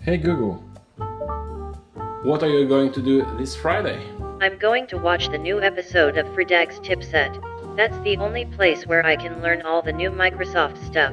Hey Google, what are you going to do this Friday? I'm going to watch the new episode of Fredag's Tipset. That's the only place where I can learn all the new Microsoft stuff.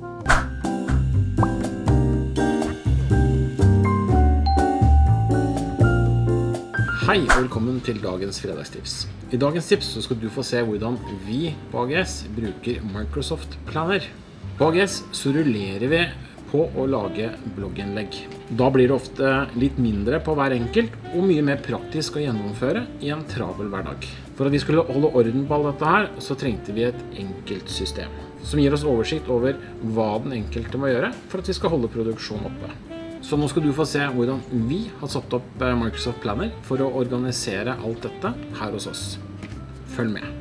Hei og velkommen til dagens fredagstips. I dagens tips så skal du få se hvordan vi på AGS bruker Microsoft Planner. På AGS så rullerer vi på å lage blogginnlegg. Da blir det ofte litt mindre på hver enkelt og mye mer praktisk å gjennomføre i en travel hverdag. For at vi skulle holde orden på alt dette her, så trengte vi et enkelt system som gir oss oversikt over hva den enkelte må gjøre for at vi skal holde produksjonen oppe. Så nå skal du få se hvordan vi har satt opp Microsoft Planner for å organisere alt dette her hos oss. Følg med.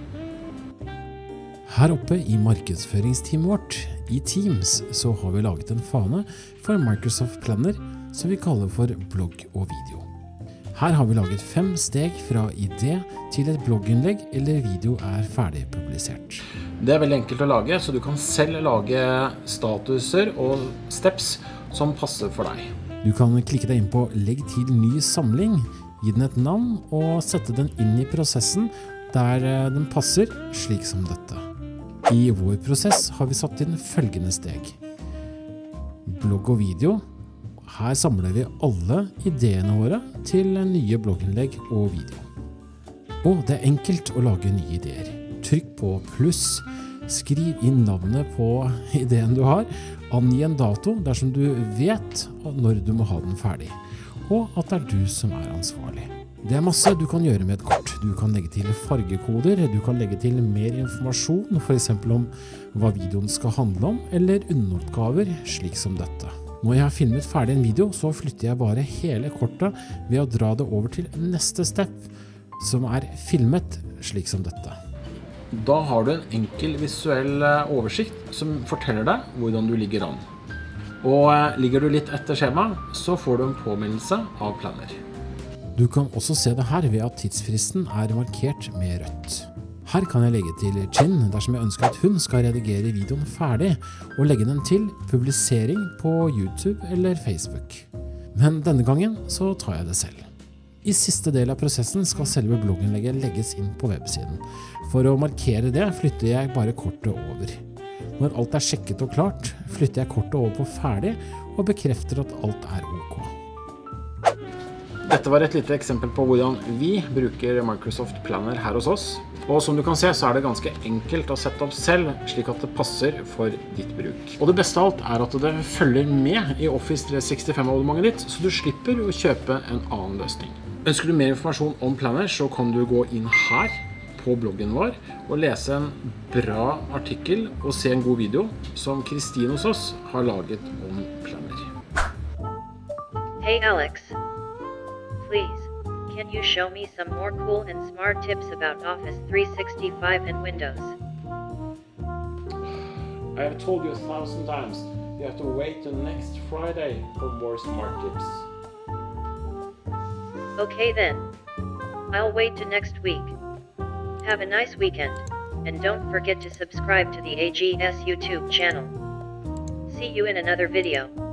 Her oppe i markedsføringsteamet vårt, i Teams, så har vi laget en fane for Microsoft Planner som vi kaller for blogg og video. Her har vi laget 5 steg fra idé til et blogginnlegg eller video er ferdig publisert. Det er veldig enkelt å lage, så du kan selv lage statuser og steps som passer for deg. Du kan klikke deg inn på legg til ny samling, gi den et navn og sette den inn i prosessen der den passer, slik som dette. I vår prosess har vi satt inn følgende steg. Blogg og video. Her samler vi alle ideene våre til nye blogginnlegg og video. Og det er enkelt å lage nye ideer. Trykk på pluss, skriv inn navnet på ideen du har, angi en dato dersom du vet når du må ha den ferdig, og at det er du som er ansvarlig. Det er masse du kan gjøre med et kort. Du kan legge til fargekoder, du kan legge til mer informasjon, for eksempel om hva videoen skal handle om, eller underoppgaver, slik som dette. Når jeg har filmet ferdig en video, så flytter jeg bare hele kortet ved å dra det over til neste step, som er filmet, slik som dette. Da har du en enkel visuell oversikt som forteller deg hvordan du ligger an. Og ligger du litt etter skjema, så får du en påminnelse av Planner. Du kan også se det her ved at tidsfristen er markert med rødt. Her kan jeg legge til Chin dersom jeg ønsker at hun skal redigere videoen ferdig, og legge den til publisering på YouTube eller Facebook. Men denne gangen så tar jeg det selv. I siste del av prosessen skal selve blogginnlegget legges inn på websiden. For å markere det flytter jeg bare kortet over. Når alt er sjekket og klart, flytter jeg kortet over på ferdig og bekrefter at alt er ok. Dette var et lite eksempel på hvordan vi bruker Microsoft Planner her hos oss. Og som du kan se så er det ganske enkelt å sette opp selv, slik at det passer for ditt bruk. Og det beste av alt er at det følger med i Office 365-abonnementet ditt, så du slipper å kjøpe en annen løsning. Ønsker du mer informasjon om Planner, så kan du gå inn her på bloggen vår og lese en bra artikkel og se en god video som Kristine hos oss har laget om Planner. Hey Alex. Please, can you show me some more cool and smart tips about Office 365 and Windows? I have told you 1,000 times, you have to wait till next Friday for more smart tips. Okay then. I'll wait till next week. Have a nice weekend, and don't forget to subscribe to the AGS YouTube channel. See you in another video.